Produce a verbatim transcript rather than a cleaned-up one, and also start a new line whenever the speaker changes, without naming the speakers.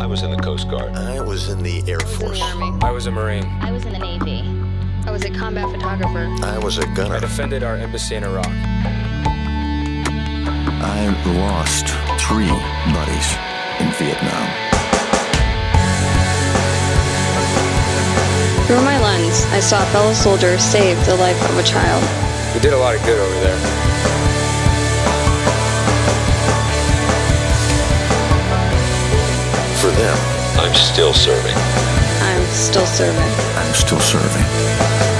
I was in the Coast Guard.
I was in the Air Force.
I was in the Army.
I was a Marine.
I was in the Navy. I was a combat photographer.
I was a gunner.
I defended our embassy in Iraq.
I lost three buddies in Vietnam.
Through my lens, I saw a fellow soldier save the life of a child.
We did a lot of good over there.
For them,
I'm still serving.
I'm still serving.
I'm still serving.